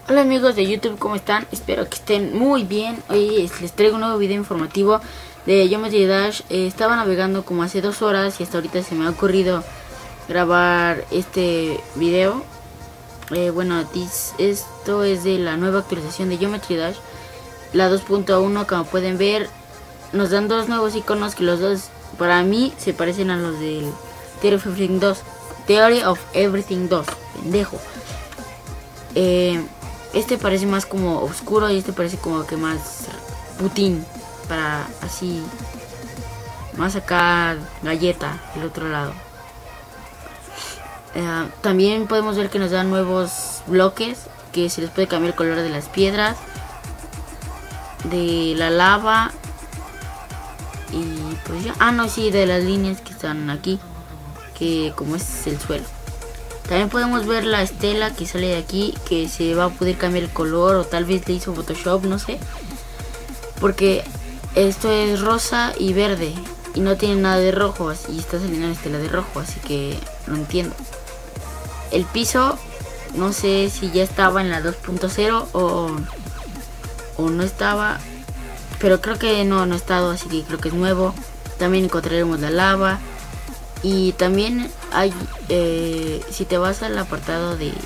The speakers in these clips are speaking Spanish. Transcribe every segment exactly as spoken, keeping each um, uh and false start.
Hola amigos de YouTube, ¿cómo están? Espero que estén muy bien. Hoy les traigo un nuevo video informativo de Geometry Dash. eh, Estaba navegando como hace dos horas y hasta ahorita se me ha ocurrido grabar este video. eh, Bueno, this, esto es de la nueva actualización de Geometry Dash, la dos punto uno. Como pueden ver, nos dan dos nuevos iconos que los dos para mí se parecen a los del Theory of Everything dos. Theory of Everything dos, pendejo. Eh, este parece más como oscuro y este parece como que más putín, para así, más acá galleta el otro lado. Eh, también podemos ver que nos dan nuevos bloques, que se les puede cambiar el color de las piedras, de la lava y pues ya, ah no, sí, de las líneas que están aquí, que como es el suelo. También podemos ver la estela que sale de aquí, que se va a poder cambiar el color, o tal vez le hizo Photoshop, no sé. Porque esto es rosa y verde y no tiene nada de rojo, y está saliendo la estela de rojo, así que no entiendo. El piso, no sé si ya estaba en la dos punto cero o, o no estaba, pero creo que no, no ha estado, así que creo que es nuevo. También encontraremos la lava. Y también hay, eh, si te vas al apartado de...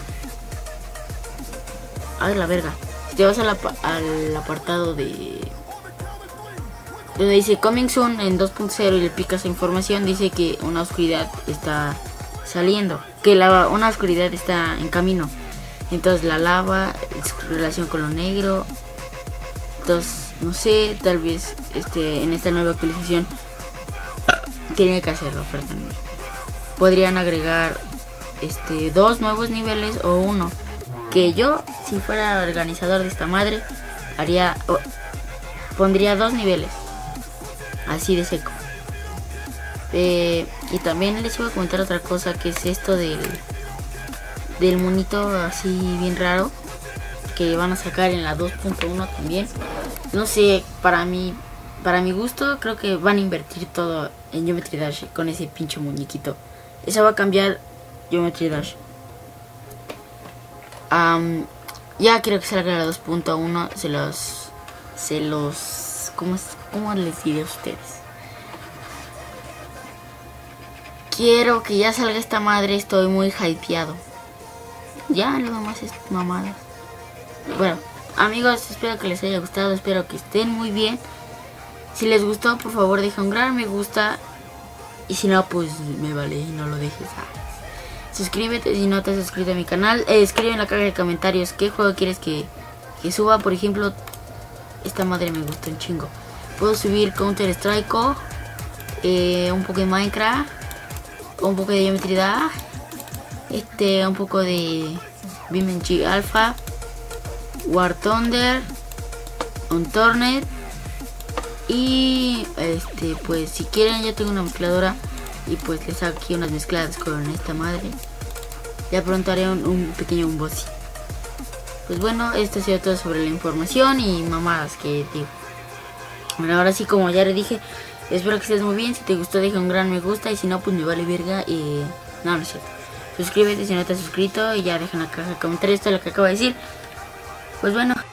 ¡Ay, la verga! Si te vas al, al apartado de... donde dice Coming Soon en dos punto cero y le picas a información, dice que una oscuridad está saliendo. Que la, una oscuridad está en camino. Entonces la lava, es relación con lo negro. Entonces, no sé, tal vez este en esta nueva actualización tiene que hacerlo, perdón. Podrían agregar este dos nuevos niveles o uno. Que yo, si fuera organizador de esta madre, haría, oh, pondría dos niveles, así de seco. Eh, y también les iba a comentar otra cosa, que es esto del del monito así bien raro que van a sacar en la dos punto uno también. No sé, para mí, para mi gusto, creo que van a invertir todo en Geometry Dash con ese pinche muñequito. Eso va a cambiar Geometry Dash. Um, ya quiero que salga la dos punto uno. Se los... Se los... ¿Cómo, ¿Cómo les diré a ustedes? Quiero que ya salga esta madre. Estoy muy hypeado. Ya, lo demás es mamada. Bueno, amigos, espero que les haya gustado. Espero que estén muy bien. Si les gustó, por favor deja un gran me gusta. Y si no, pues me vale y no lo dejes. Ah. Suscríbete si no te has suscrito a mi canal. eh, Escribe en la caja de comentarios qué juego quieres que, que suba. Por ejemplo, esta madre me gusta un chingo. Puedo subir Counter Strike, eh, un poco de Minecraft, un poco de Geometry Dash, este, un poco de BeamNG Alpha, War Thunder, Unturned. Y este, pues si quieren, ya tengo una mezcladora y pues les hago aquí unas mezcladas con esta madre. Ya pronto haré un, un pequeño unboxing. Pues bueno, esto ha sido todo sobre la información y mamadas que digo. Bueno, ahora sí, como ya le dije, espero que estés muy bien. Si te gustó, deja un gran me gusta, y si no, pues me vale verga. Y no, no es cierto. Suscríbete si no te has suscrito y ya deja en la caja de comentarios todo lo que acabo de decir. Pues bueno.